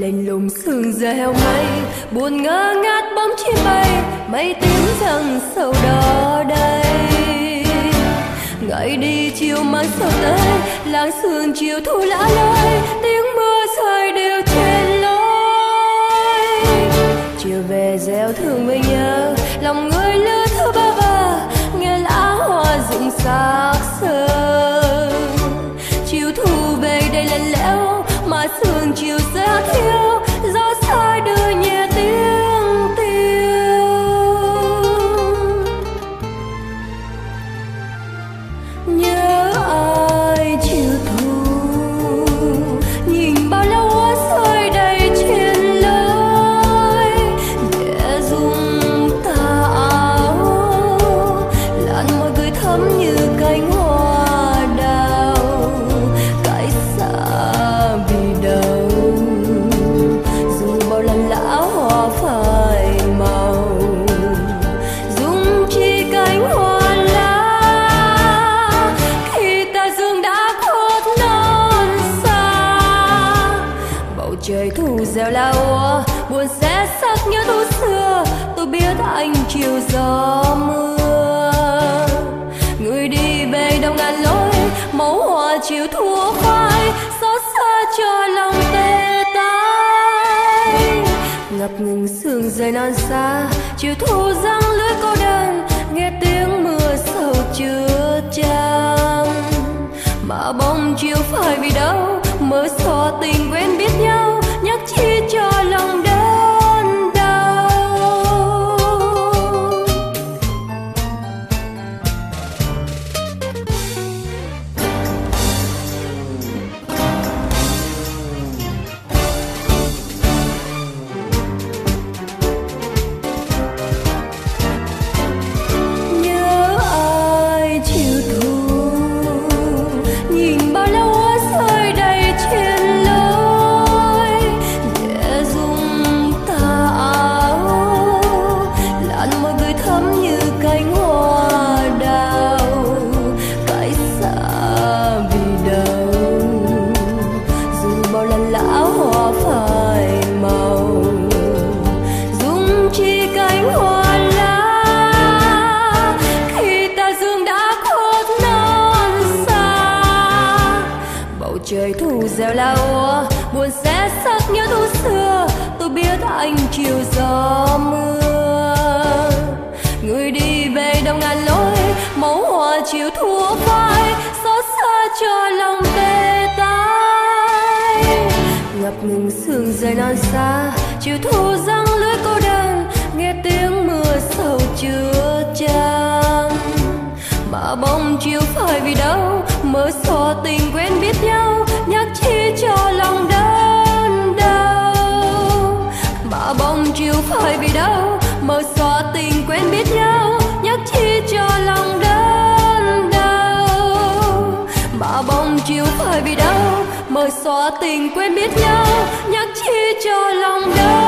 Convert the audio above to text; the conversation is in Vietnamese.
lạnh lùng sương rêu mây, buồn ngơ ngát bóng chim bay, mây tím rằng sau đó đây. Ngày đi chiều mang sầu tới, láng sương chiều thu lã lơi, tiếng mưa rơi đều trên lối. Chiều về gieo thương với nhớ, lòng người lứa thơ bơ vơ, nghe lá hoa rụng xác sơ. Chiều thu về đây lạnh lẽo, mà sương chiều xa thiếu, gió xa đưa nhẹ tiếng tiêu. Nhớ ai chiều thu, nhìn bao lâu hoa rơi đầy trên lối, nhẹ rung tà áo, làn môi cười thắm như cánh hoa đào. Cái xa vì đâu, dù bao lần lão hoa phai màu, dung chi cánh hoa lá, khi ta dương đã khuất non xa. Bầu trời thu reo la úa, buồn xé xác nhớ thu xưa. Tôi biết anh chiều gió mưa, người đi về đâu ngàn lối, màu hoa chiều thu phai, xót xa cho lòng tê tái. Ngập ngừng sương rơi non xa, chiều thu răng lưới cô đơn, nghe tiếng mưa sầu chưa chan. Mà bóng chiều phai vì đâu, mơ so tình quen biết nhau, nhắc chi cho lòng đớn đau. Nhớ ai chiều thu, nhìn bao lâu hoa rơi đầy trên lối, nhẹ rung tà áo, làn môi cười thắm như cánh hoa đào. Cái xa vì đâu, dù bao lần lão hoa phai màu, dung chi cánh hoa lá, khi ta dương đã khuất non xa. Bầu trời thu reo la úa, buồn xé xác nhớ thu xưa. Tôi biết anh chiều gió mưa, người đi về đâu ngàn lối, màu hoa chiều thu phai, xót xa cho lòng tê tái. Ngập ngừng sương rơi non xa, chiều thu răng lưới cô đơn, nghe tiếng mưa sầu chưa chan. Mà bóng chiều phai vì đâu, mơ so tình quen biết nhau, nhắc chi cho lòng đớn đau. Mà bóng chiều phai vì đâu, mơ so tình quen biết nhau, nhắc chi cho lòng đớn đau. Mà bóng chiều phai vì đâu, mơ so tình quen biết nhau, nhắc chi cho lòng đớn.